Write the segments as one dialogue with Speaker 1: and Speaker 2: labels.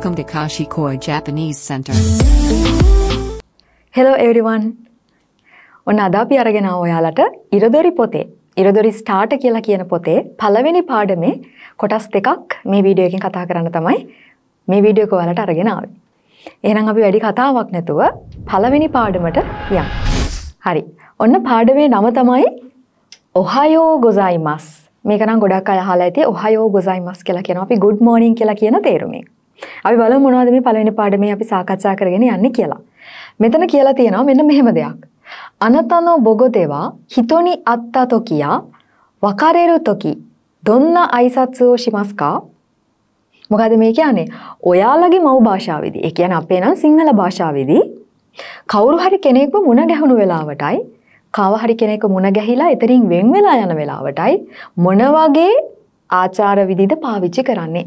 Speaker 1: Welcome to Kashikoi Japanese Center.
Speaker 2: Hello everyone. ඔන්න අද අපි අරගෙන ආව ඔයාලට ඉරදොරි පොතේ ඉරදොරි ස්ටාර්ට් කියලා කියන පොතේ පළවෙනි පාඩමේ කොටස් දෙකක් මේ වීඩියෝ එකෙන් කතා කරන්න තමයි මේ වීඩියෝ එක ඔයාලට අරගෙන ආවේ. එහෙනම් අපි වැඩි කතාවක් නැතුව පළවෙනි පාඩමට යමු. හරි. ඔන්න පාඩමේ නම තමයි ඔහායෝ ගොසයිමස්. මේක නම් ගොඩක් අය අහලා ඇති ඔහායෝ ගොසයිමස් කියලා කියනවා. අපි good morning කියලා කියන තේරුමෙන්. අපි බලමු මොනවද මේ පළවෙනි පාඩමේ අපි සාකච්ඡා කරගෙන යන්නේ කියලා. මෙතන කියලා තියෙනවා මෙන්න මෙහෙම දෙයක්. අනතනෝ බොගොදෙවා හිතොනි අත්තා තොකියා වකාරෙරු තොකි දොන්නා අයිසත්සෝ ශිමස්කා. මොකද මේ කියන්නේ ඔයාලගේ මව් භාෂාවේදී ඒ කියන්නේ අපේ නම් සිංහල භාෂාවේදී කවුරු හරි කෙනෙක්ව මුණ ගැහුණු වෙලාවටයි කව හරි කෙනෙක්ව මුණ ගැහිලා එතනින් වෙන් වෙලා යන වෙලාවටයි මොන වගේ ආචාර විදිහද පාවිච්චි කරන්නේ?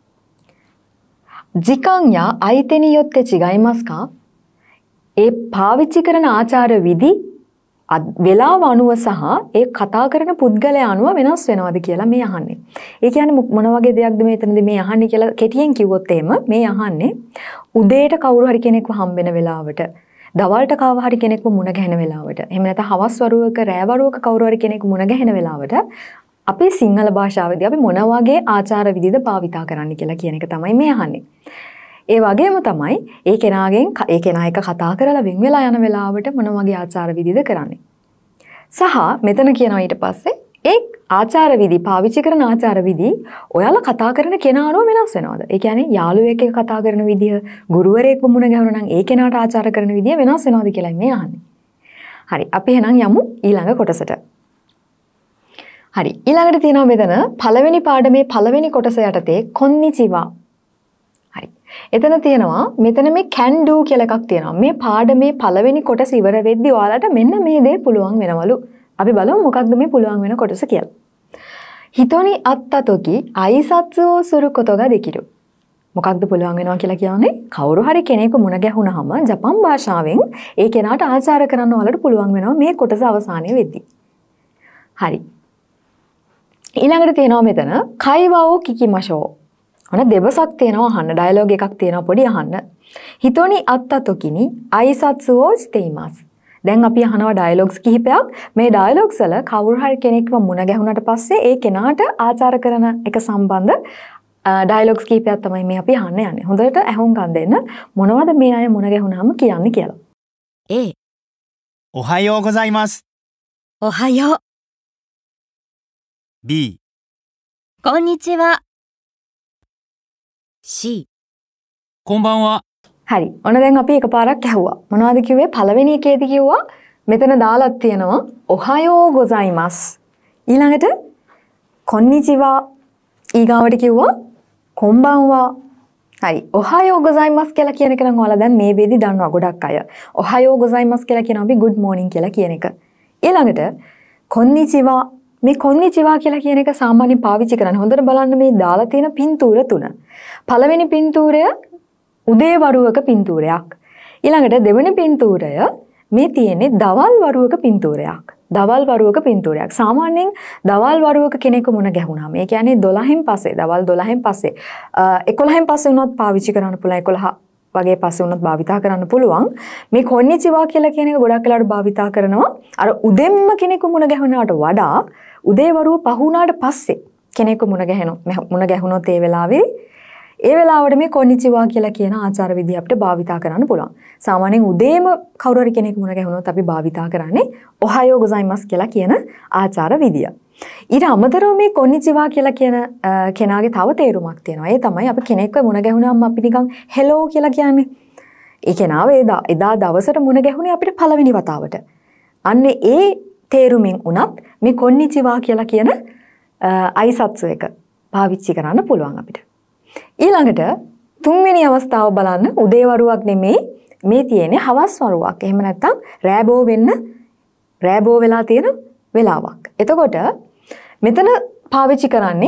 Speaker 2: ජිකන්යා අයිතෙනි යොත්තේ චිගයිමස්කා. ඒ පාවිච්චි කරන ආචාර විදි වෙලාව අනුව සහ ඒ කතා කරන පුද්ගලයා අනුව වෙනස් වෙනවද කියලා මේ අහන්නේ. ඒ කියන්නේ මොන වගේ දෙයක්ද මෙතනදී මේ අහන්නේ කියලා කෙටියෙන් කිව්වොත් එහෙම මේ අහන්නේ උදේට කවුරු හරි කෙනෙක්ව හම්බෙන වෙලාවට, දවල්ට කව හරි කෙනෙක්ව මුණ ගැහෙන වෙලාවට, එහෙම නැත්නම් හවස් වරුවක, රෑ වරුවක කවුරු හරි කෙනෙක්ව මුණ ගැහෙන වෙලාවට අපේ සිංහල භාෂාවේදී අපි මොන වගේ ආචාර විදිහද භාවිතා කරන්න කියලා කියන එක තමයි මේ අහන්නේ. ඒ වගේම තමයි ඒ කෙනාගෙන් ඒ කෙනා එක කතා කරලා වෙන් වෙලා යන වෙලාවට මොන වගේ ආචාර විදිහද කරන්නේ. සහ මෙතන කියනවා ඊට පස්සේ ඒ ආචාර විදි පාවිච්චි කරන ආචාර විදි ඔයාලා කතා කරන කෙනා අනුව වෙනස් වෙනවද? ඒ කියන්නේ යාළුවෙක් එක්ක කතා කරන විදිය, ගුරුවරයෙක්ව මුණ ගැහුණා නම් ඒ කෙනාට ආචාර කරන විදිය වෙනස් වෙනවද කියලා මේ අහන්නේ. හරි අපි එහෙනම් යමු ඊළඟ කොටසට. හරි ඊළඟට තියෙනවා මෙතන පළවෙනි පාඩමේ පළවෙනි කොටස යටතේ කොන්නිචිවා. හරි. එතන තියෙනවා මෙතන මේ can do කියලා එකක් තියෙනවා. මේ පාඩමේ පළවෙනි කොටස ඉවර වෙද්දී ඔයාලට මෙන්න මේ දේ පුළුවන් වෙනවලු. අපි බලමු මොකක්ද මේ පුළුවන් වෙන කොටස කියලා. හිතොනි අත්තතොකි අයිසත්සෝ සුරු කොතෝගා දෙකිරු. මොකක්ද පුළුවන් වෙනවා කියලා කියන්නේ? කවුරු හරි කෙනෙකු මුණ ගැහුණාම ජපන් භාෂාවෙන් ඒ කෙනාට ආචාර කරන්න ඔයාලට පුළුවන් වෙනවා මේ කොටස අවසානයේ වෙද්දී. හරි. ඊළඟට තියෙනවා මෙතන කයිවාෝ කිකිමෂෝ. ඔන්න දෙබසක් තියෙනවා අහන්න. ඩයලොග් එකක් තියෙනවා පොඩි අහන්න. හිතොනි අත්තතොකිනි අයිසත්සුවෝ ස්තේමස්. දැන් අපි අහනවා ඩයලොග්ස් කිහිපයක්. මේ ඩයලොග්ස් වල කවුරු හරි කෙනෙක්ව මුණ ගැහුණාට පස්සේ ඒ කෙනාට ආචාර කරන එක සම්බන්ධ ඩයලොග්ස් කිහිපයක් තමයි මේ අපි අහන්න යන්නේ. හොඳට අහුම්කම් දෙන්න මොනවද මේ අය මුණ ගැහුණාම කියන්නේ කියලා.
Speaker 3: A.
Speaker 4: おはようございます。
Speaker 3: おはよう。
Speaker 4: B、
Speaker 3: こんにちは。C.
Speaker 4: こんばんは。
Speaker 2: හරි. ඔන්න දැන් අපි එකපාරක් ඇහුවා. මොනවද කිව්වේ? පළවෙනි එකේදී කිව්වා මෙතන දාලක් තියෙනවා ඔහායෝ ගොසයිමස්. ඊළඟට කොන්නිචිවා. ඊගාවට කිව්වා කොම්බන්වා. හරි. ඔහායෝ ගොසයිමස් කියලා කියන එක නම් ඔයාලා දැන් මේ වේදී දන්නවා ගොඩක් අය. ඔහායෝ ගොසයිමස් කියලා කියනවා අපි good morning කියලා කියන එක. ඊළඟට කොන්නිචිවා. මේ කොන්නිචිවා කියලා කියන එක සාමාන්‍යයෙන් පාවිච්චි කරන්නේ. හොඳට බලන්න මේ දාලා තියෙන පින්තූර තුන. පළවෙනි පින්තූරය උදේ වරුවක පින්තූරයක්. ඊළඟට දෙවෙනි පින්තූරය මේ තියෙන්නේ දවල් වරුවක පින්තූරයක්. දවල් වරුවක පින්තූරයක්. සාමාන්‍යයෙන් දවල් වරුවක කෙනෙකු මුණ ගැහුණාම ඒ කියන්නේ 12න් පස්සේ දවල් 12න් පස්සේ 11න් පස්සේ වුණත් පාවිච්චි කරන්න පුළුවන් 11 වගේ පස්සේ වුණත් භාවිතා කරන්න පුළුවන්. මේ කොන්නිචිවා කියලා කියන එක ගොඩක් වෙලාවට භාවිතා කරනවා අර උදෙන්ම කෙනෙකු මුණ ගැහුණාට වඩා උදේ වරුව පහ වුණාට පස්සේ කෙනෙකු මුණ ගැහුණොත් ඒ වෙලාවේ ඒ වෙලාවට මේ කොන්නිචිවා කියලා කියන ආචාර විදිහ අපිට භාවිතා කරන්න පුළුවන්. සාමාන්‍යයෙන් උදේම කවුරු හරි කෙනෙක් මුණ ගැහුණොත් අපි භාවිතා කරන්නේ ඔහායෝ ගොසයිමස් කියලා කියන ආචාර විදිය. ඊට අමතරව මේ කොන්නිචිවා කියලා කියන කෙනාගේ තව තේරුමක් තියෙනවා. ඒ තමයි අපි කෙනෙක්ව මුණ ගැහුණාම අපි නිකන් හෙලෝ කියලා කියන්නේ. ඒ කෙනාව එදා දවසට මුණ ගැහුණේ අපිට පළවෙනි වතාවට. අන්නේ ඒ තේරුමින් උනත් මේ කොන්නිචිවා කියලා කියන අයිසත්සු එක පාවිච්චි කරන්න පුළුවන් අපිට. ඊළඟට තුන්වෙනි අවස්ථාව බලන්න උදේ වරුවක් නෙමෙයි මේ තියෙන්නේ හවස් වරුවක්. එහෙම නැත්නම් රෑබෝ වෙලා තියෙන වෙලාවක්. එතකොට මෙතන පාවිච්චි කරන්නේ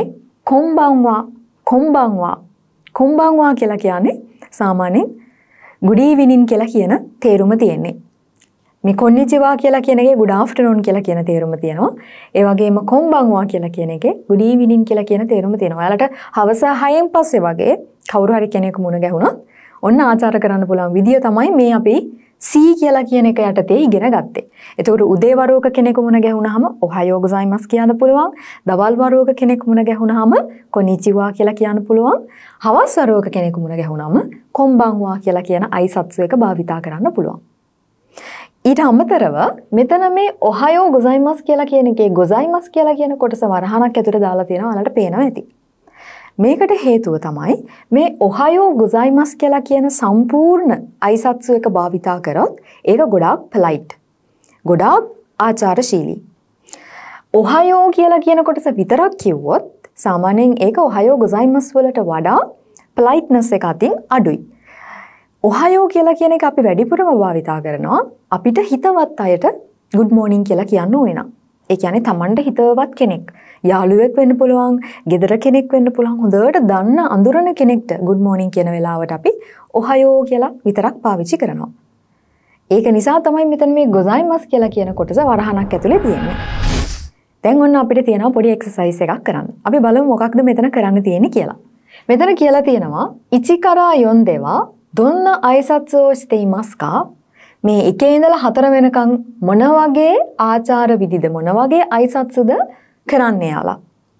Speaker 2: කොම්බන්වා කියලා කියන්නේ සාමාන්‍යයෙන් good evening කියලා කියන තේරුම තියෙන්නේ. මේ කොන්නිචිවා කියලා කියන එකේ good afternoon කියලා කියන තේරුම තියෙනවා. ඒ වගේම කොම්බන්වා කියලා කියන එකේ good evening කියලා කියන තේරුම තියෙනවා. ඔයාලට හවස 6න් පස්සේ වගේ කවුරු හරි කෙනෙක් මුණ ගැහුණොත් ඔන්න ආචාර කරන්න පුළුවන් විදිය තමයි මේ අපි C කියලා කියන එක යටතේ ඉගෙන ගත්තේ. එතකොට උදේ වරුවක කෙනෙකු මුණ ගැහුණාම ඔහායෝ ගොසයිමස් කියන්න පුළුවන්. දවල් වරුවක කෙනෙක් මුණ ගැහුණාම කොනිචිවා කියලා කියන්න පුළුවන්. හවස් වරුවක කෙනෙකු මුණ ගැහුණාම කොම්බන්වා කියලා කියන අයිසත්සු එක භාවිතා කරන්න පුළුවන්. ඊට අමතරව මෙතන මේ ඔහායෝ ගොසයිමස් කියලා කියන එකේ ගොසයිමස් කියලා කියන කොටස වරහණක් ඇතුලේ දාලා තියෙනවා. ඔයාලට පේනවා ඇති. මේකට හේතුව තමයි මේ ඔහායෝ ගොසයිමස් කියලා කියන සම්පූර්ණ අයිසත්සු එක භාවිතා කරොත් ඒක ගොඩාක් polite. ගොඩාක් ආචාරශීලී. ඔහායෝ කියලා කියන කොටස විතරක් කිව්වොත් සාමාන්‍යයෙන් ඒක ඔහායෝ ගොසයිමස් වලට වඩා politeness එක අතින් අඩුයි. ඔහායෝ කියලා කියන එක අපි වැඩිපුරම භාවිතා කරනවා අපිට හිතවත් අයට good morning කියලා කියන්න ඕනේ නම්. ඒ කියන්නේ Tamanට හිතවත් කෙනෙක්, යාළුවෙක් වෙන්න පුළුවන්, ගෙදර කෙනෙක් වෙන්න පුළුවන්, හොඳට දන්න අඳුරන කෙනෙක්ට good morning කියන වෙලාවට අපි ඔහායෝ කියලා විතරක් පාවිච්චි කරනවා. ඒක නිසා තමයි මෙතන මේ ගොසයිමස් කියලා කියන කොටස වරහණක් ඇතුලේ තියෙන්නේ. දැන් ඔන්න අපිට තියෙනවා පොඩි එක්සර්සයිස් එකක් කරන්න. අපි බලමු මොකක්ද මෙතන කරන්න තියෙන්නේ කියලා. මෙතන කියලා තියෙනවා ඉචිකරා යොන්දෙවා දොන්න අයිසත්සෝ ස්තේමස්කා මේ 1 ඉඳලා 4 වෙනකන් මොන වගේ ආචාර විදිද මොන වගේ අයිසත්සුද කරන්නේ යාලා.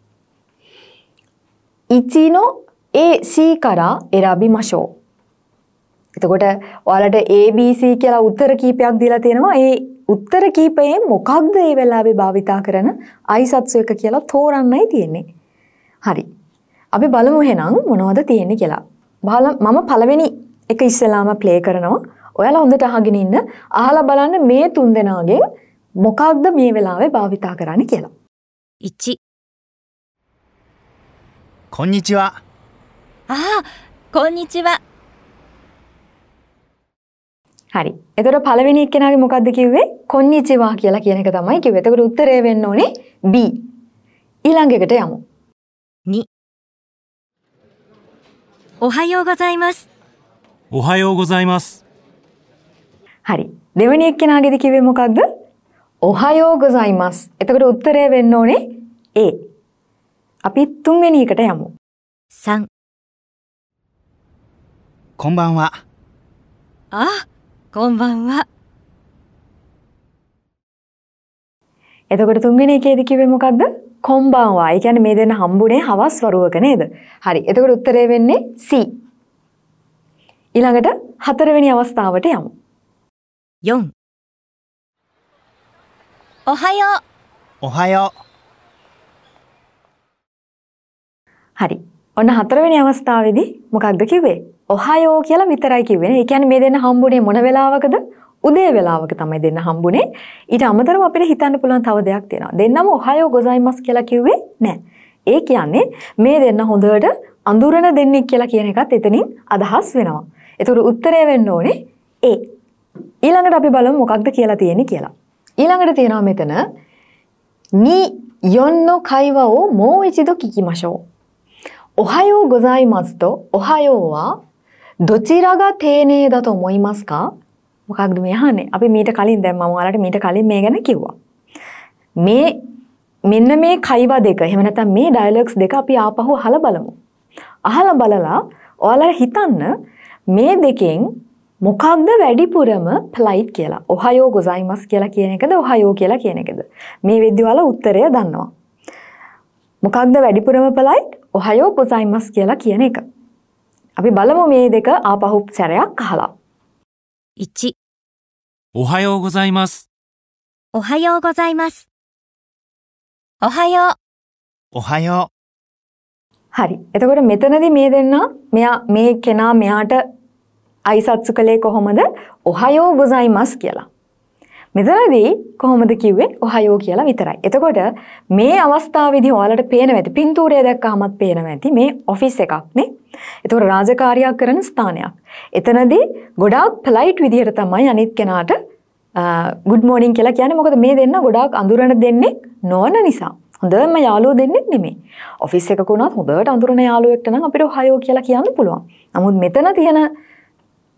Speaker 2: ඉචිනෝ ඒ සී කරා එරාබිමෂෝ. එතකොට ඔයාලට ABC කියලා උත්තර කීපයක් දීලා තියෙනවා. ඒ උත්තර කීපයෙන් මොකක්ද මේ වෙලාවේ භාවිතා කරන අයිසත්සු එක කියලා තෝරන්නයි තියෙන්නේ. හරි. අපි බලමු එහෙනම් මොනවද තියෙන්නේ කියලා. මම පළවෙනි එක ඉස්සෙල්ලාම ප්ලේ කරනවා. ඔයාලා හොඳට අහගෙන ඉන්න. අහලා බලන්න මේ 3 දෙනාගෙන් මොකක්ද මේ වෙලාවේ භාවිතා කරන්නේ කියලා.
Speaker 3: 1、
Speaker 4: こんにちは。
Speaker 3: ああ、こんにちは。
Speaker 2: හරි. එතකොට පළවෙනි එක්කෙනාගේ මොකක්ද කිව්වේ? කොන්නිචිවා කියලා කියන එක තමයි කිව්වේ. එතකොට උත්තරේ වෙන්න ඕනේ B. ඊළඟ එකට යමු.
Speaker 3: 2、おはようございます。
Speaker 4: おはようございます。
Speaker 2: හරි. දෙවෙනි එක්කෙනාගේද කිව්වේ මොකක්ද? ඔහායෝ ගොසයිමස්. එතකොට උත්තරේ වෙන්න ඕනේ A. අපි තුන්වෙනි එකට යමු.
Speaker 3: 3、
Speaker 4: こんばんは。
Speaker 3: あ、こんばんは。
Speaker 2: එතකොට තුන්වෙනි එකේදී කිව්වේ මොකක්ද? කොම්බන්වා. ඒ කියන්නේ මේ දෙන්න හම්බුනේ හවස් වරුවක නේද? හරි. එතකොට උත්තරේ වෙන්නේ C. ඊළඟට හතරවෙනි අවස්ථාවට යමු.
Speaker 3: 4、おはよう。
Speaker 4: おはよう。
Speaker 2: හරි. ඔන්න හතරවෙනි අවස්ථාවේදී මොකක්ද කිව්වේ? ඔහායෝ කියලා විතරයි කිව්වේ නේ. ඒ කියන්නේ මේ දෙන්න හම්බුනේ මොන වෙලාවකද? උදේ වෙලාවක තමයි දෙන්න හම්බුනේ. ඊට අමතරව අපිට හිතන්න පුළුවන් තව දෙයක් තියෙනවා. දෙන්නම ඔහායෝ ගොසයිමස් කියලා කිව්වේ නැහැ. ඒ කියන්නේ මේ දෙන්න හොඳට අඳුරන දෙන්නෙක් කියලා කියන එකත් එතනින් අදහස් වෙනවා. ඒතර උත්තරය වෙන්න ඕනේ A. ඊළඟට අපි බලමු මොකක්ද කියලා තියෙන්නේ කියලා. ඊළඟට තියෙනවා මෙතන ni yonno kaiwa o mou ichido kikimashou. Ohayou gozaimasu to ohayou wa dochira ga teinei da to omoimasu ka? මොකක්ද මේ අහන්නේ? අපි මීට කලින් දැන් මම ඔයාලට මීට කලින් මේ ගැන කිව්වා. මේ මෙන්න මේ කයිවා දෙක එහෙම නැත්නම් මේ ඩයලොග්ස් දෙක අපි ආපහු අහලා බලමු. අහලා බලලා ඔයාලා හිතන්න මේ දෙකෙන් මොකක්ද වැඩිපුරම polite කියලා. ඔහායෝ ගොසයිමස් කියලා කියන එකද ඔහායෝ කියලා කියන එකද? මේ වෙද්දි ඔයාලා උත්තරය දන්නවා. මොකක්ද වැඩිපුරම polite? ඔහායෝ ගොසයිමස් කියලා කියන එක. අපි බලමු මේ දෙක ආපහු සැරයක් අහලා.
Speaker 3: 1、
Speaker 4: おはようございます。
Speaker 3: おはようございます。おはよう。
Speaker 4: おはよう。
Speaker 2: හරි. එතකොට මෙතනදී මේ දෙන්න මේ කෙනා මෙයාට අයිසත්සු කළේ කොහොමද? ඔහායෝ ගොසයිමස් කියලා. මෙතනදී කොහොමද කිව්වේ? ඔහායෝ කියලා විතරයි. එතකොට මේ අවස්ථාවේදී ඔයාලට පේනවා ඇති පින්තූරය දැක්කහමත් පේනවා ඇති මේ ඔෆිස් එකක් නේ. එතකොට රාජකාරියක් කරන ස්ථානයක්. එතනදී ගොඩාක් polite විදිහට තමයි අනිත් කෙනාට good morning කියලා කියන්නේ. මොකද මේ දෙන්න ගොඩාක් අඳුරන දෙන්නේ නොවන නිසා. හොඳම යාළුවෝ දෙන්නෙක් නෙමෙයි. ඔෆිස් එකක වුණත් හොඳට අඳුරන යාළුවෙක්ට නම් අපිට ඔහායෝ කියලා කියන්න පුළුවන්. නමුත් මෙතන තියෙන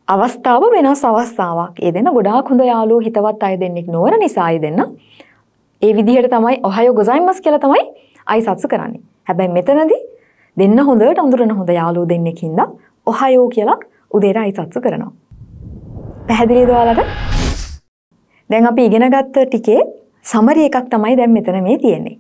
Speaker 2: අවස්ථාව වෙනස් අවස්ථාවක්. ඒ දෙන්න ගොඩාක් හොඳ යාළුවෝ හිතවත් අය දෙන්නෙක් නොවන නිසා අය දෙන්න ඒ විදිහට තමයි ඔහයෝ ගොසයිමස් කියලා තමයි අයිසත්සු කරන්නේ. හැබැයි මෙතනදී දෙන්න හොඳට අඳුරන හොඳ යාළුවෝ දෙන්නෙක් හින්දා ඔහයෝ කියලා උදේට අයිසත්සු කරනවා. පැහැදිලිද ඔයාලට? දැන් අපි ඉගෙන ගත්ත ටිකේ සමරි එකක් තමයි දැන් මෙතන මේ තියෙන්නේ.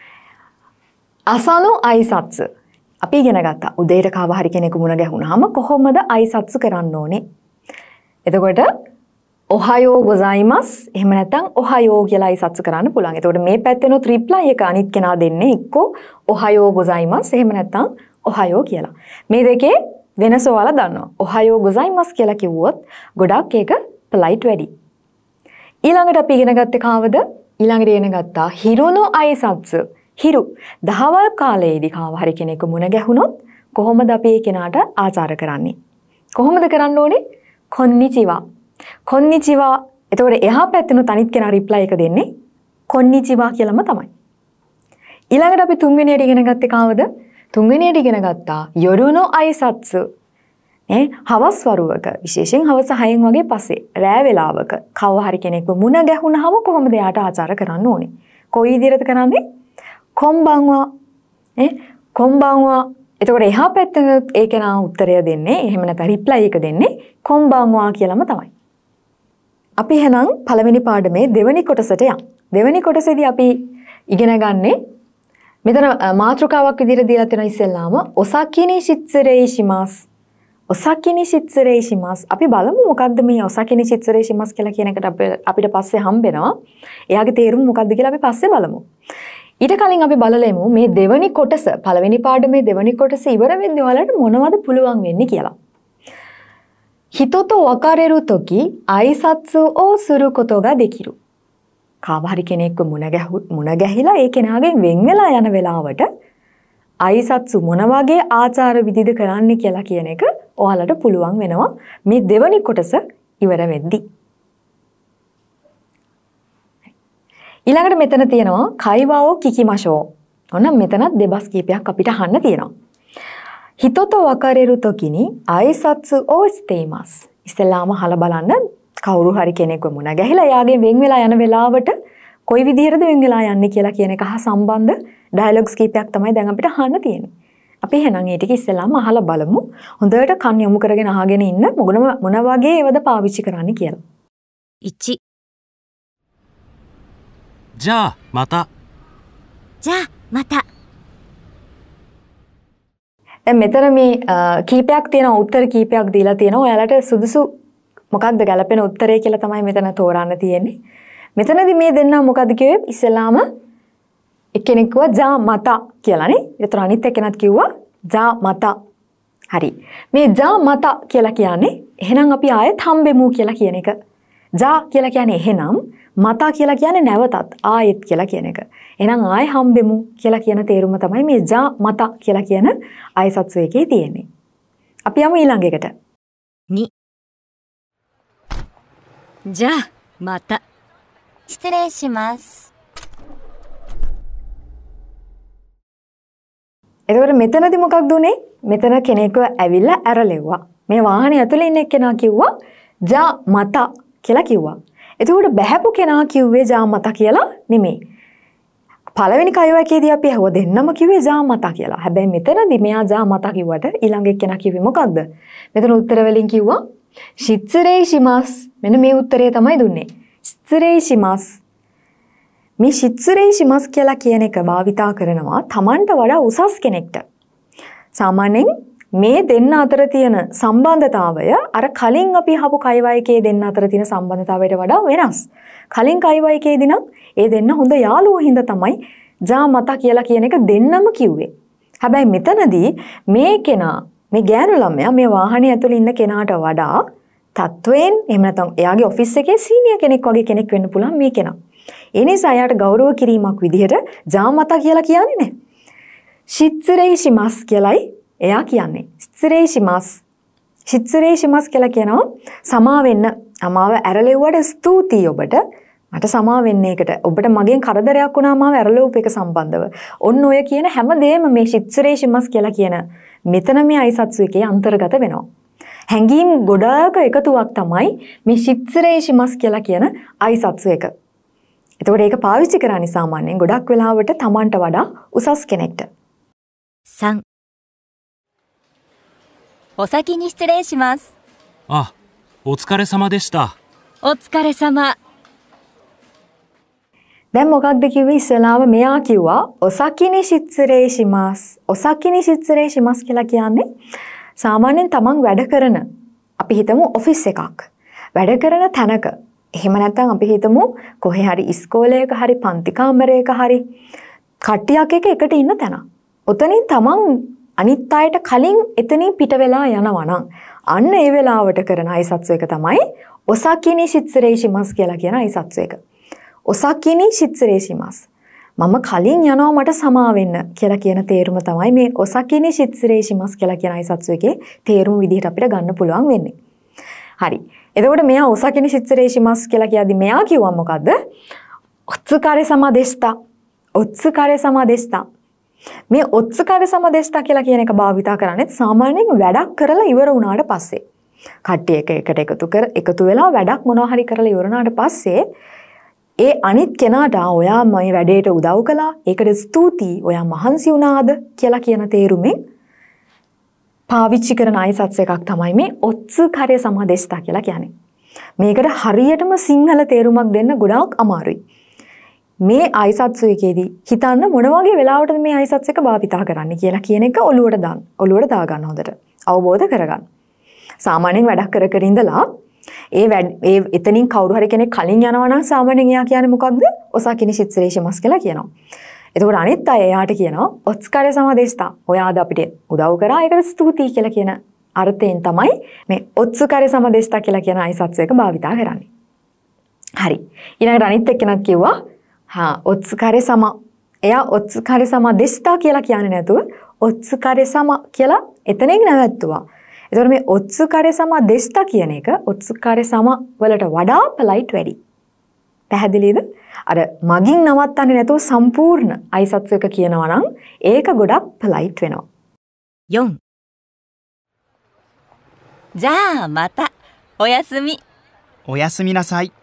Speaker 2: අසනු අයිසත්සු අපි ඉගෙන ගත්තා. උදේට කාව හරි කෙනෙකු මුණ ගැහුණාම කොහොමද අයිසත්සු කරන්න ඕනේ? එතකොට ඔහයෝ ගොසයිමස් එහෙම නැත්නම් ඔහයෝ කියලා අයිසත්සු කරන්න පුළුවන්. එතකොට මේ පැත්තෙනොත් රිප්ලයි එක අනිත් කෙනා දෙන්නේ එක්කෝ ඔහයෝ ගොසයිමස් එහෙම නැත්නම් ඔහයෝ කියලා. මේ දෙකේ වෙනස ඔයාලා දන්නවා. ඔහයෝ ගොසයිමස් කියලා කිව්වොත් ගොඩක් ඒක පොලයිට් වැඩි. ඊළඟට අපි ඉගෙන ගත්තේ කාවද? ඊළඟට ඉගෙන ගත්තා හිරුනෝ අයිසත්සු. හිරු දහවල් කාලයේදී කාව හරි කෙනෙකු මුණ ගැහුනොත් කොහොමද අපි ඒ කෙනාට ආචාර කරන්නේ? කොහොමද කරන්න ඕනේ? කොන්නිචිවා. කොන්නිචිවා. එතකොට එහා පැත්තෙනුත් අනිත් කෙනා රිප්ලයි එක දෙන්නේ කොන්නිචිවා කියලාම තමයි. ඊළඟට අපි තුන්වෙනියට ඉගෙන ගත්තේ කාවද? තුන්වෙනියට ඉගෙන ගත්තා යොරුනෝ අයිසත්සු. හවස් වරුවක විශේෂයෙන් හවස 6න් වගේ පස්සේ රෑ වේලාවක කව හරි කෙනෙකු මුණ ගැහුනහම කොහොමද එයාට ආචාර කරන්න ඕනේ? කොයි විදිහටද කරන්නේ? කොම්බන්වා. කොම්බන්වා. එතකොට එහා පැත්තෙන් ඒ කෙනා උත්තරය දෙන්නේ එහෙම නැත්නම් රිප්ලයි එක දෙන්නේ කොම්බන්වා කියලාම තමයි. අපි එහෙනම් පළවෙනි පාඩමේ දෙවෙනි කොටසට යමු. දෙවෙනි කොටසේදී අපි ඉගෙන ගන්නේ මෙතන මාතෘකාවක් විදිහට දීලා තියෙනවා ඉස්සෙල්ලාම ඔසකිනි ශිත්සරේ ශිමාස්. ඔසකිනි ශිත්සරේ ශිමාස්. අපි බලමු මොකක්ද මේ ඔසකිනි ශිත්සරේ ශිමාස් කියලා කියන එකට අපිට පස්සේ හම්බෙනවා. එයාගේ තේරුම මොකක්ද කියලා අපි පස්සේ බලමු. ඊට කලින් අපි බලලෙමු මේ දෙවෙනි කොටස පළවෙනි පාඩමේ දෙවෙනි කොටස ඉවර වෙද්දී ඔයාලට මොනවද පුළුවන් වෙන්නේ කියලා. හිතොතෝ වකාරෙරු තොකි අයිසත්සු ඕ සුරු කොතෝගා දෙකිරු. කාව හරි කෙනෙක්ව මුණ ගැහිලා ඒ කෙනාගෙන් වෙන් වෙලා යන වෙලාවට අයිසත්සු මොන වගේ ආචාර විදිහද කරන්න කියලා කියන එක ඔයාලට පුළුවන් වෙනවා මේ දෙවෙනි කොටස ඉවර වෙද්දී. ඊළඟට මෙතන තියෙනවා කයිවාෝ කිකිමෂෝ. ඔන්න මෙතනත් දෙබස් කීපයක් අපිට අහන්න තියෙනවා. හිතොතෝ වකාරෙරු තොකිනි අයිසත්සු ඕ ස්තේමස්. ඉස්සෙල්ලාම අහලා බලන්න කවුරු හරි කෙනෙක්ව මුණ ගැහිලා එයාගෙන් වෙන් වෙලා යන වෙලාවට කොයි විදිහටද වෙන් වෙලා යන්නේ කියලා කියන එක හා සම්බන්ධ ඩයලොග්ස් කීපයක් තමයි දැන් අපිට අහන්න තියෙන්නේ. අපි එහෙනම් ඒ ටික ඉස්සෙල්ලාම අහලා බලමු. හොඳට කන් යොමු කරගෙන අහගෙන ඉන්න මොන වගේ ඒවද පාවිච්චි කරන්න කියලා.
Speaker 3: 1、
Speaker 4: じゃあまた。
Speaker 3: じゃあまた。
Speaker 2: දැන් මෙතන මේ කීපයක් තියෙනවා උත්තර කීපයක් දීලා තියෙනවා. ඔයාලට සුදුසු මොකක්ද ගැලපෙන උත්තරය කියලා තමයි මෙතන තෝරන්න තියෙන්නේ. මෙතනදී මේ දෙන්නා මොකද්ද කිව්වේ? ඉස්සෙල්ලාම එක්කෙනෙක් කිව්වා ජා මතා කියලානේ. ඒතර අනිත් එක්කෙනත් කිව්වා ජා මතා. හරි. මේ ජා මතා කියලා කියන්නේ එහෙනම් අපි ආයෙත් හම්බෙමු කියලා කියන එක. ජා කියලා කියන්නේ එහෙනම් මතා කියලා කියන්නේ නැවතත් ආයෙත් කියලා කියන එක. එහෙනම් ආයෙ හම්බෙමු කියලා කියන තේරුම තමයි මේ ජා මතා කියලා කියන ආයසත්සු එකේ තියෙන්නේ. අපි යමු ඊළඟ එකට.
Speaker 3: 2、じゃあまた。失礼します。
Speaker 2: එතකොට මෙතනදී මොකක්ද උනේ? මෙතන කෙනෙක්ව ඇවිල්ලා ඇරලෙව්වා. මේ වාහනේ ඇතුලේ ඉන්න කෙනා කිව්වා ජා මතා කියලා කිව්වා. එතකොට බහැපු කෙනා කිව්වේ ජා මතා කියලා නෙමෙයි. පළවෙනි කයවකේදී අපි අහුව දෙන්නම කිව්වේ ජා මතා කියලා. හැබැයි මෙතනදී මෙයා ජා මතා කිව්වට ඊළඟ එක්කෙනා කිව්වේ මොකක්ද? මෙතන උත්තර වලින් කිව්වා ශිත්සරේ ශිමාස්. මෙන්න මේ උත්තරය තමයි දුන්නේ. ශිත්සරේ ශිමාස්. මේ ශිත්සරේ ශිමාස් කියලා කියන එක භාවිතා කරනවා Tamanට වඩා උසස් කෙනෙක්ට. සාමාන්‍යයෙන් මේ දෙන්න අතර තියෙන සම්බන්ධතාවය අර කලින් අපි අහපු කයවයකේ දෙන්න අතර තියෙන සම්බන්ධතාවයට වඩා වෙනස්. කලින් කයවයකේදී නම් ඒ දෙන්න හොඳ යාළුවෝ හින්දා තමයි ජා මතා කියලා කියන එක දෙන්නම කිව්වේ. හැබැයි මෙතනදී මේ කෙනා මේ ගෑනු ළමයා මේ වාහනේ ඇතුළේ ඉන්න කෙනාට වඩා තත්වයෙන් එහෙම නැත්නම් එයාගේ ඔෆිස් එකේ සීනියර් කෙනෙක් වගේ කෙනෙක් වෙන්න පුළුවන් මේ කෙනා. ඒ නිසා එයාට ගෞරව කිරීමක් විදිහට ජා මතා කියලා කියන්නේ නැහැ. ශිත්සරේ ශිමාස් කියලායි එයා කියන්නේ. ශිත්සරේ ශිමාස්. ශිත්සරේ ශිමාස් කියලා කියනවා සමා වෙන්න. අමාව ඇරලෙව්වට ස්තුතියි ඔබට. මට සමා වෙන්න එකට. ඔබට මගෙන් කරදරයක් වුණා මාව ඇරලෙව්ප එක සම්බන්ධව. ඔන්න ඔය කියන හැම දෙයක්ම මේ ශිත්සරේ ශිමාස් කියලා කියන මෙතන මේ අයිසත්සු එකේ අන්තර්ගත වෙනවා. හැඟීම් ගොඩාක එකතුවක් තමයි මේ ශිත්සරේෂිමස් කියලා කියන අයිසත්සු එක. එතකොට ඒක පාවිච්චි කරන්නේ සාමාන්‍යයෙන් ගොඩක් වෙලාවට Tamanට වඩා උසස් කෙනෙක්ට.
Speaker 3: 3、お先に失礼します。
Speaker 4: あ、お疲れ様でした。
Speaker 3: お疲れ様。
Speaker 2: දැන් මොකක්ද කිව්වේ ඉස්සෙල්ලාම මෙයා කිව්වා ඔසකිනි ශිත්සරේෂිමස්. ඔසකිනි ශිත්සරේෂිමස් කියලා කියන්නේ සාමාන්‍යයෙන් තමන් වැඩ කරන අපි හිතමු ඔෆිස් එකක්. වැඩ කරන තැනක. එහෙම නැත්නම් අපි හිතමු කොහේ හරි ඉස්කෝලේක හරි පන්ති කාමරයක හරි කට්ටියක් එකට ඉන්න තැන. ඔතනින් තමන් අනිත් අයට කලින් එතනින් පිට වෙලා යනවා නම් අන්න ඒ වෙලාවට කරන අයිසත්සු එක තමයි ඔසකිනි ශිත්සරේෂිමස් කියලා කියන අයිසත්සු එක. ඔසකිනි ශිත්සරේෂිමස්. මම කලින් යනවා මට සමා වෙන්න කියලා කියන තේරුම තමයි මේ ඔසකිනි ශිත්සරේෂිමස් කියලා කියන අයිසත්සු එකේ තේරුම විදිහට අපිට ගන්න පුළුවන් වෙන්නේ. හරි. එතකොට මෙයා ඔසකිනි ශිත්සරේෂිමස් කියලා කියද්දි මෙයා කිව්වා මොකද්ද? ඔත්සුකාරේ සමාදෙස්තා. ඔත්සුකාරේ සමාදෙස්තා. මේ ඔත්සුකාරේ සමාදෙස්තා කියලා කියන එක භාවිතා කරන්නේ සාමාන්‍යයෙන් වැඩක් කරලා ඉවර වුණාට පස්සේ. කට්ටිය එකට එකතු වෙලා වැඩක් මොනවා හරි කරලා ඉවර වුණාට පස්සේ ඒ අනිත් කෙනාට ඔයා මේ වැඩේට උදව් කළා. ඒකට ස්තුතියි. ඔයා මහන්සි වුණාද කියලා කියන තේරුමෙන් පාවිච්චි කරන අයිසත්ස් එකක් තමයි මේ ඔත්සුකාරේ සමාදෙස්තා කියලා කියන්නේ. මේකට හරියටම සිංහල තේරුමක් දෙන්න ගොඩාක් අමාරුයි. මේ අයිසත්සු එකේදී හිතන්න මොන වගේ වෙලාවටද මේ අයිසත්ස් එක භාවිතා කරන්න කියලා කියන එක ඔලුවට දාගන්න හොඳට. අවබෝධ කරගන්න. සාමාන්‍යයෙන් වැඩක් කර කර ඉඳලා ඒ එතනින් කවුරු හරි කෙනෙක් කලින් යනවා නම් සාමාන්‍යයෙන් එයා කියන්නේ මොකක්ද? ඔසකිනි ශිත්සරේෂිමස් කියලා කියනවා. එතකොට අනිත් අය එයාට කියනවා ඔත්ස්කාරය සමාදේස්තා. ඔයාද අපිට උදව් කරා ඒකට ස්තුතියි කියලා කියන අර්ථයෙන් තමයි මේ ඔත්ස්කාරය සමාදේස්තා කියලා කියන අයිසත්සු එක භාවිතා කරන්නේ. හරි. ඊළඟට අනිත් එක්කෙනත් කිව්වා ඔත්ස්කාරය සම. එයා ඔත්ස්කාරය සමාදේස්තා කියලා කියන්නේ නැතුව ඔත්ස්කාරය සම කියලා එතනින් නැවැත්තුවා. එතකොට මේ ඔත්සුකාරය සමාදෙස්තා කියන එක ඔත්සුකාරය සම වලට වඩා පොලයිට් වැඩි. පැහැදිලිද? අර මගින් නවත්තන්නේ නැතුව සම්පූර්ණ අයිසත්සු එක කියනවා නම් ඒක ගොඩක් පොලයිට් වෙනවා.
Speaker 3: 4、じゃあまたおやすみ。
Speaker 5: おやすみなさい。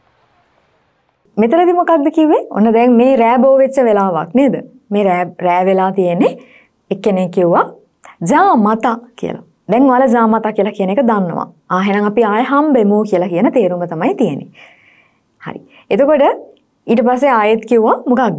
Speaker 2: මෙතනදී මොකක්ද කිව්වේ? ඔන්න දැන් මේ රෑ බෝ වෙච්ච වෙලාවක් නේද? මේ රෑ වෙලා තියෙන්නේ එක්කෙනෙක් කිව්වා ජා මතා කියලා. දැන් ඔයාලා ජාමතා කියලා කියන එක දන්නවා. එහෙනම් අපි ආයෙ හම්බෙමු කියලා කියන තේරුම තමයි තියෙන්නේ. හරි. එතකොට ඊට පස්සේ ආයෙත් කිව්වා මොකක්ද?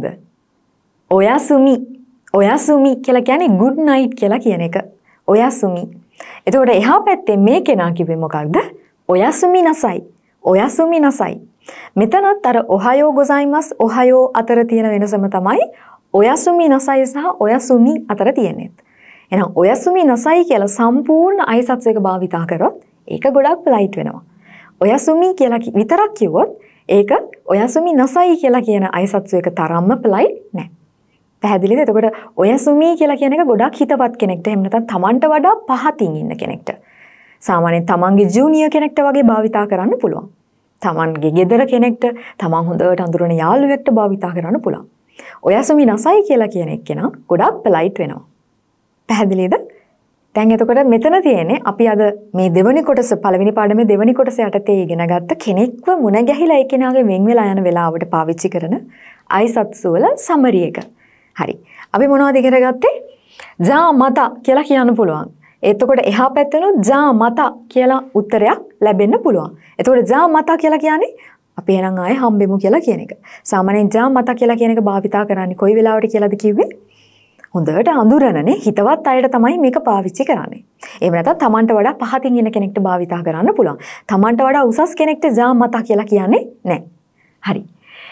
Speaker 2: ඔයාසුමි. ඔයාසුමි කියලා කියන්නේ good night කියලා කියන එක. ඔයාසුමි. එතකොට එහා පැත්තේ මේ කෙනා කිව්වේ මොකක්ද? ඔයාසුමි නසයි. ඔයාසුමි නසයි. මෙතනත් අර ඔහයෝ ගොසයිමස් ඔහයෝ අතර තියෙන වෙනසම තමයි ඔයාසුමි නසයි සහ ඔයාසුමි අතර තියෙන්නේ. එහෙනම් ඔයසුමි නසයි කියලා සම්පූර්ණ අයිසත්සු එක භාවිතා කරොත් ඒක ගොඩක් පොලයිට් වෙනවා. ඔයසුමි කියලා විතරක් කිව්වොත් ඒක ඔයසුමි නසයි කියලා කියන අයිසත්සු එක තරම්ම පොලයිට් නැහැ. පැහැදිලිද? එතකොට ඔයසුමි කියලා කියන එක ගොඩක් හිතවත් කෙනෙක්ට එහෙම නැත්නම් Tamanට වඩා පහතින් ඉන්න කෙනෙක්ට. සාමාන්‍යයෙන් Tamanගේ ජූනියර් කෙනෙක්ට වගේ භාවිතා කරන්න පුළුවන්. Tamanගේ ගෙදර කෙනෙක්ට, Taman හොඳට අඳුරන යාළුවෙක්ට භාවිතා කරන්න පුළුවන්. ඔයසුමි නසයි කියලා කියන එක්කෙනා ගොඩක් පොලයිට් වෙනවා. පැහැදිලිද? දැන් එතකොට මෙතන තියෙන්නේ අපි අද මේ දෙවෙනි කොටස පළවෙනි පාඩමේ දෙවෙනි කොටස යටතේ ඉගෙන ගත්ත කෙනෙක්ව මුණ ගැහිලා ඒ කෙනාගේ වෙන් වෙලා යන වෙලාවට පාවිච්චි කරන අයිසත්සු වල සමරි එක. හරි. අපි මොනවද ඉගෙන ගත්තේ? ජා මතා කියලා කියන්න පුළුවන්. එතකොට එහා පැත්තෙනුත් ජා මතා කියලා උත්තරයක් ලැබෙන්න පුළුවන්. එතකොට ජා මතා කියලා කියන්නේ අපි එහෙනම් ආයේ හම්බෙමු කියලා කියන එක. සාමාන්‍යයෙන් ජා මතා කියලා කියන එක භාවිතා කරන්නේ කොයි වෙලාවට කියලාද කිව්වේ? හොඳට අඳුරනනේ හිතවත් අයට තමයි මේක පාවිච්චි කරන්නේ. එහෙම නැත්නම් Tamanට වඩා පහතින් ඉන්න කෙනෙක්ට භාවිතා කරන්න පුළුවන්. Tamanට වඩා උසස් කෙනෙක්ට ජා මතා කියලා කියන්නේ නැහැ. හරි.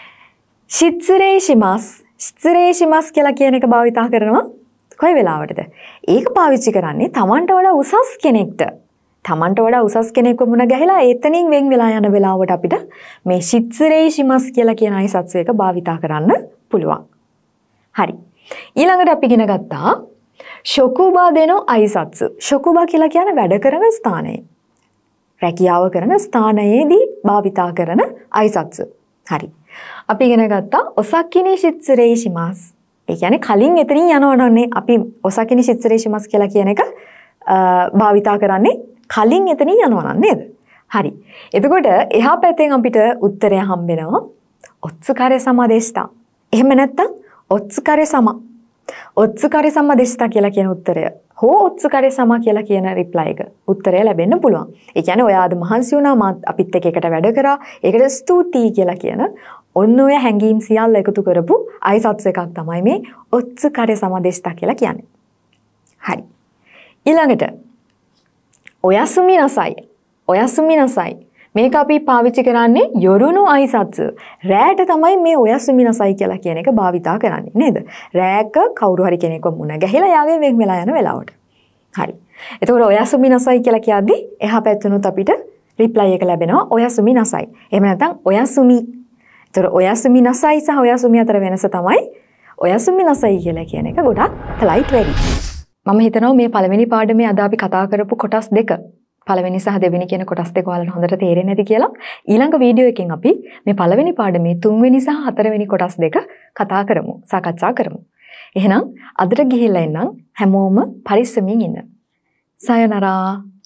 Speaker 2: ශිත්සරේෂිමස්. ශිත්සරේෂිමස් කියලා කියන එක භාවිතා කරනවා කොයි වෙලාවටද? ඒක පාවිච්චි කරන්නේ Tamanට වඩා උසස් කෙනෙක්ට. Tamanට වඩා උසස් කෙනෙක්ව මුණ ගැහිලා එතනින් වෙන් වෙලා යන වෙලාවට අපිට මේ ශිත්සරේෂිමස් කියලා කියන අයිසත්සු එක භාවිතා කරන්න පුළුවන්. හරි. ඊළඟට අපි ඉගෙන ගත්තා ශොකුබා දෙනෝ අයිසත්සු. ශොකුබා කියලා කියන්නේ වැඩ කරන ස්ථානය. රැකියාව කරන ස්ථානයේදී භාවිතා කරන අයිසත්සු. හරි. අපි ඉගෙන ගත්තා ඔසකිනි ශිත්සරේෂිමස්. ඒ කියන්නේ කලින් එතනින් යනවනේ අපි ඔසකිනි ශිත්සරේෂිමස් කියලා කියන එක භාවිතා කරන්නේ කලින් එතනින් යනවා නේද? හරි. එතකොට එහා පැත්තෙන් අපිට උත්තරය හම්බ වෙනවා ඔත්සුකාරය සමාදේශතා. එහෙම නැත්නම් ඔත්සුකාරය සම. ඔත්සුකාරය සමාදේශතා කියලා කියන උත්තරය හෝ ඔත්සුකාරය සම කියලා කියන රිප්ලයි එක උත්තරය ලැබෙන්න පුළුවන්. ඒ කියන්නේ ඔයාද මහන්සි වුණා මාත් අපිත් එකට වැඩ කරා. ඒකට ස්තුතියි කියලා කියන ඔන්න ඔය හැඟීම් සියල්ල එකතු කරපු අයිසත්ස් එකක් තමයි මේ ඔත්සුකාරය සමාදේශතා කියලා කියන්නේ. හරි. ඊළඟට ඔයසුමිනසයි. ඔයසුමිනසයි. මේක අපි පාවිච්චි කරන්නේ යොරුණු අයිසත්ස්. රැට තමයි මේ ඔයසුමිනසයි කියලා කියන එක භාවිතා කරන්නේ නේද? රැක කවුරු හරි කෙනෙක්ව මුණ ගැහිලා යාගේ වෙන් වෙලා යන වෙලාවට. හරි. එතකොට ඔයසුමිනසයි කියලා කියද්දි එහා පැත්තනොත් අපිට රිප්ලයි එක ලැබෙනවා ඔයසුමිනසයි. එහෙම නැත්නම් ඔයසුමි. එතකොට ඔයසුමිනසයි සහ ඔයසුමි අතර වෙනස තමයි ඔයසුමිනසයි කියලා කියන එක ගොඩක් polite වැඩි. මම හිතනවා මේ පළවෙනි පාඩමේ අද අපි කතා කරපු කොටස් දෙක පළවෙනි සහ දෙවෙනි කියන කොටස් දෙක ඔයාලට හොඳට තේරෙන්නේ නැති කියලා ඊළඟ වීඩියෝ එකෙන් අපි මේ පළවෙනි පාඩමේ තුන්වෙනි සහ හතරවෙනි කොටස් දෙක කතා කරමු සාකච්ඡා කරමු. එහෙනම් අදට ගිහිල්ලා එන්නම් හැමෝම පරිස්සමින් ඉන්න. සයනරා